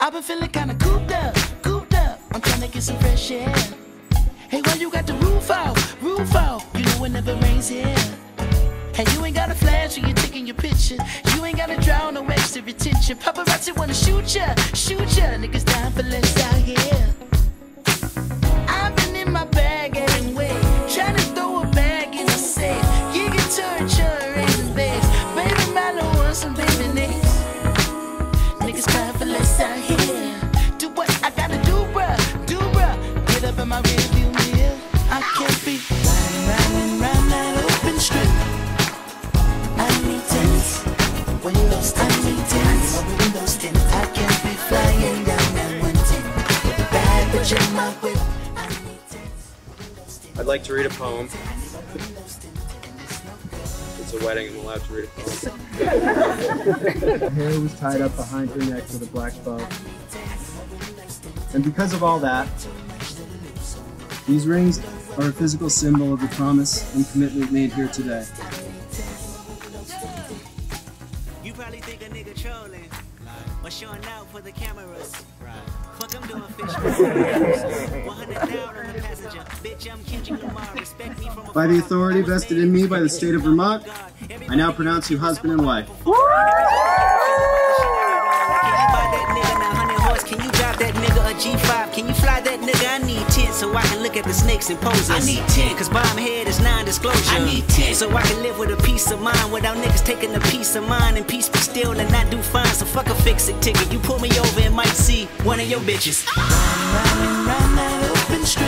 I've been feeling kinda cooped up, I'm trying to get some fresh air. Hey, why you got the roof out, you know it never rains here. Hey, you ain't got a flash when you're taking your picture. You ain't gotta draw no extra attention. Paparazzi wanna shoot ya, niggas dying for less out here. I've been in my bag anyway, trying to throw a bag in the safe. You get torture, raising babes. Baby, Milo wants some baby names. Niggas crying for less out here. Do what I gotta do, bruh. Get up in my rearview mirror. I can't be riding round that open strip. I need tents, windows tint. I need tents, windows tint. I can't be flying down that 110 with a bad bitch in my whip. I need tents, windows tint. I'd like to read a poem. It's a wedding, I'm allowed to read a poem. Her hair was tied up behind her neck with a black bow. And because of all that, these rings are a physical symbol of the promise and commitment made here today. You probably think a nigga trolling or showing out for the cameras. Fuck, I'm doing fish. 100 down on the passenger. Bitch, I'm Kendrick Lamar. Respect me from By the authority vested in me by the state of Vermont, I now pronounce you husband and wife. Can you drive that nigga a G5? Can you fly that nigga? I need 10 so I can look at the snakes and poses. I need 10 cause bomb head is non-disclosure. I need 10 so I can live with a peace of mind without niggas taking a piece of mine and peace be still and not do fine. So fuck a fix-it ticket. You pull me over and might see one of your bitches. Riding round that open strip.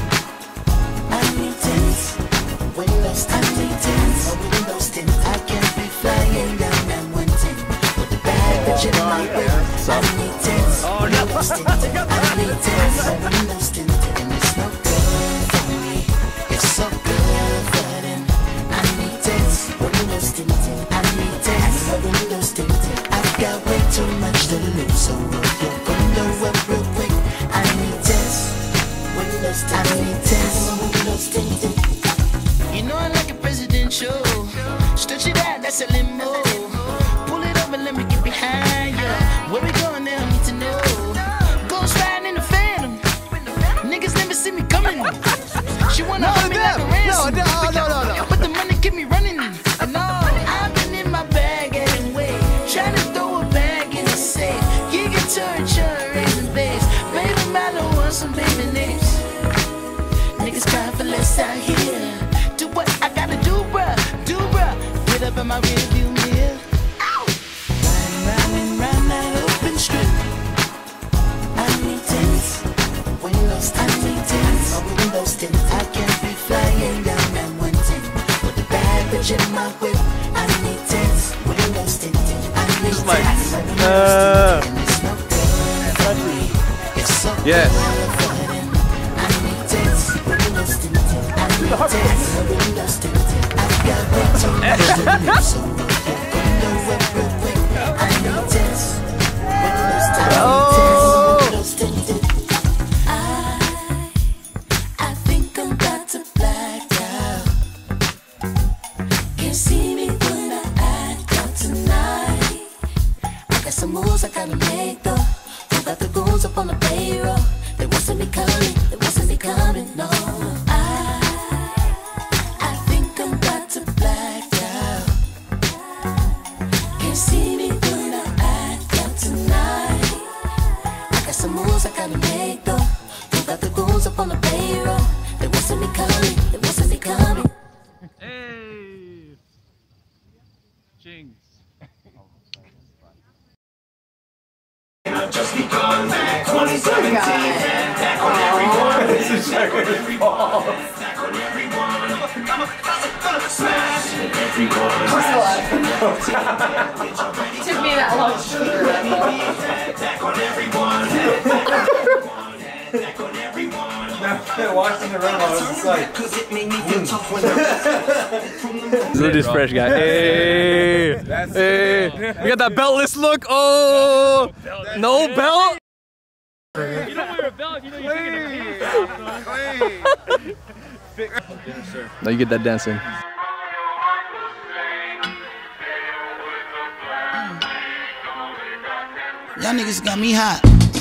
I need tents, windows tint. I need tents, windows tint. I can't be flying down that 110 with the bad bitch in my whip. I need tents, windows tint. I need tents, windows tint. And it's no good for me. It's so good for them. I need tents, windows tint. I need tents, windows tint. I've got way too much to lose, so roll your window up real quick. I need tents, windows tint. I need tents, windows tint. You know I like a presidential. Stretch it out, that's a limo. Pull it up and let me get behind ya. Where we going now, need to know. Ghost riding in the Phantom. Niggas never see me coming. She wanna hold me like a ransom. No. But the money keep me running. No, I've been in my bag anyway, trying to throw a bag in the safe. You get torture, raising babes. Baby, Milo wants some baby names. Niggas crying for less out here. Do what I gotta do, bruh. Get up in my rearview mirror. Riding round that open strip. I need tents, windows tint. I need tents, windows tint. I can't be flying down that 110 with a bad bitch in my whip. I need tents, windows tint. I need tents, windows tint. And it's no good for me. It's so good for them. I need tents, windows tint. I need tents, windows tint. I've got way too much to lose, so roll your window up real quick. I need tents, windows tint. I need tents, windows tint. I think I'm about to black out. Can't see me when I act out tonight. I got some moves I gotta make though. Who got the goons up on the payroll? They wasn't me coming, no. I think I'm about to black out. Can't see me when I act out tonight. I got some moves I gotta make though. Who got the goons up on the payroll? They wasn't me coming, Hey! Jinx. Just begun 2017, back on everyone. This is everyone's fault. Back on everyone. I'm smash everyone. Took me that long to figure it out. Back on everyone. Back on everyone. Watching the run, I was just like, Look at this fresh guy. Hey! Hey! We got that beltless look. Oh! No belt? You don't wear a belt, you know you're taking a piece off. Now you get that dancing. Y'all niggas got me hot.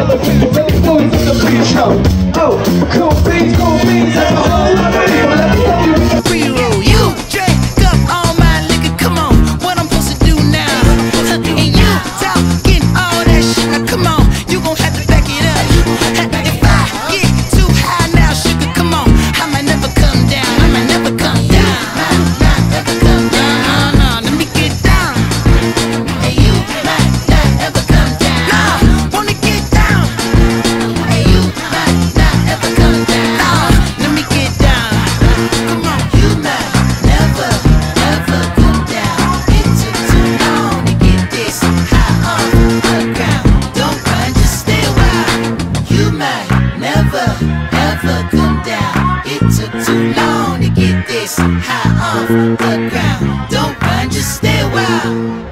all the people, let the boys in the beach show. Oh, cool beans, that's a whole lot of people. Let me tell you. Pre-roll, you drink up all my liquor, come on, what I'm supposed to do now? And you talking all that shit, now come on, you gon' have to back it up. If I get too high now, sugar, come on, I might never come down, I might never come down, might never come down, no, let me get down. And you might not ever come down, no, wanna get down. And you might not ever come down, no, let me get down. Come on, you might never ever come down. It took too long to get this high off the ground. Don't run, just stay a while. You might never ever come down. It took too long to get this high off the ground. Don't run, just stay a while.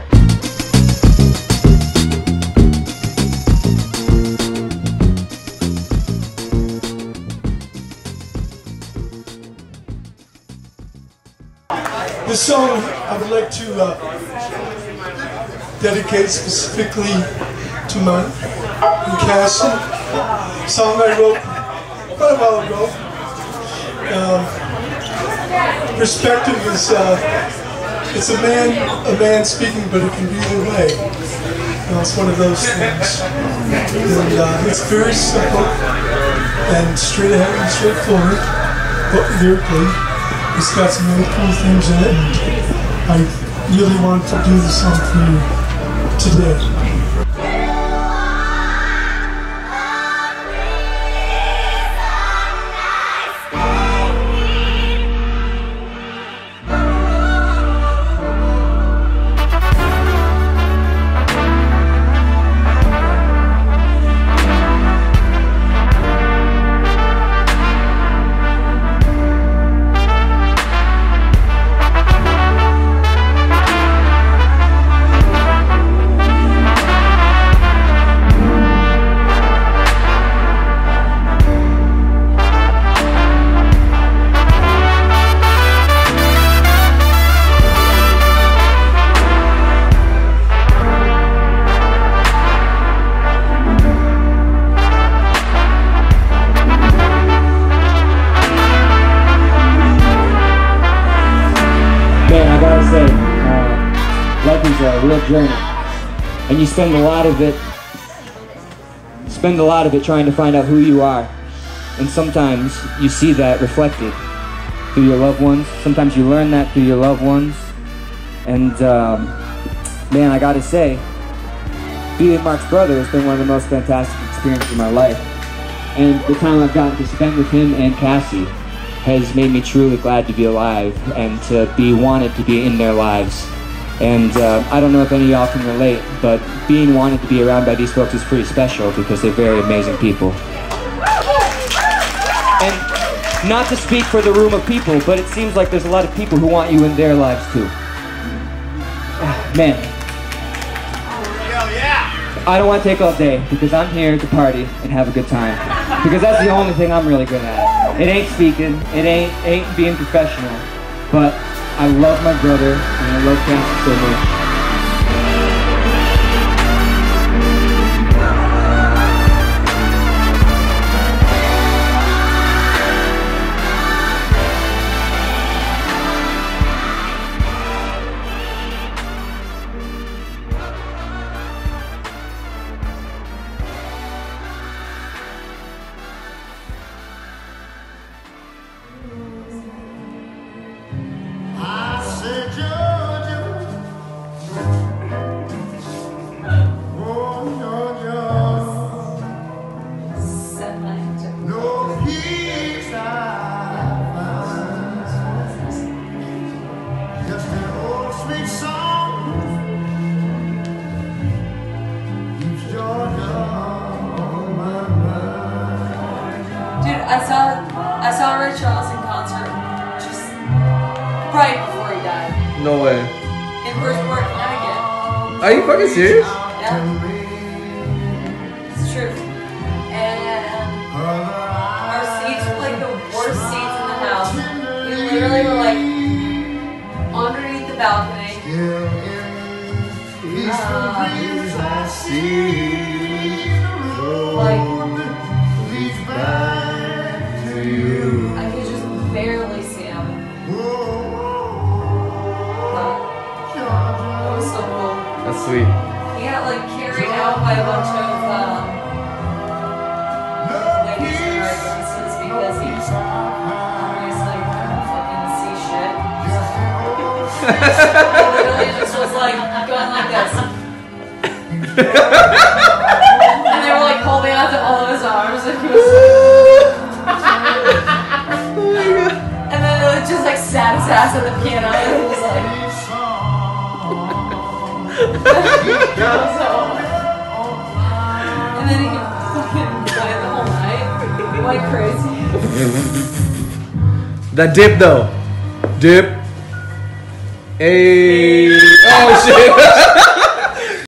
This song I would like to dedicate specifically to my Cassie. Song I wrote quite a while ago. Perspective is it's a man speaking, but it can be either way. It's one of those things, and it's very simple and straight ahead and straightforward, but lyrically. It's got some really cool things in it, and I really want to do the song for you today. Life is a real journey, and you spend a lot of it trying to find out who you are, and sometimes you see that reflected through your loved ones. Sometimes you learn that through your loved ones, and man, I gotta say, being Mark's brother has been one of the most fantastic experiences of my life, and the time I've gotten to spend with him and Cassie has made me truly glad to be alive and to be wanted to be in their lives. And I don't know if any of y'all can relate, but being wanted to be around by these folks is pretty special because they're very amazing people. And not to speak for the room of people, but it seems like there's a lot of people who want you in their lives too. Man. I don't want to take all day because I'm here to party and have a good time. Because that's the only thing I'm really good at. It ain't speaking, it ain't being professional, but I love my brother, and I love Cassie so much. I saw Ray Charles in concert just right before he died. No way. In Bridgeport, Connecticut. Are you fucking serious? Yeah. It's true. And our seats were like the worst seats in the house. We literally were like underneath the balcony. like, I could just barely see him. But it was so cool. That's sweet. He got like carried out by a bunch of ladies and references because he obviously couldn't fucking see shit. He literally just was like going like this. And they were like holding on to all of his arms and he was and then it just like sat his ass at the piano and he was like and then he could fucking play the whole night. He went crazy. That dip though. Dip. Hey. Oh shit.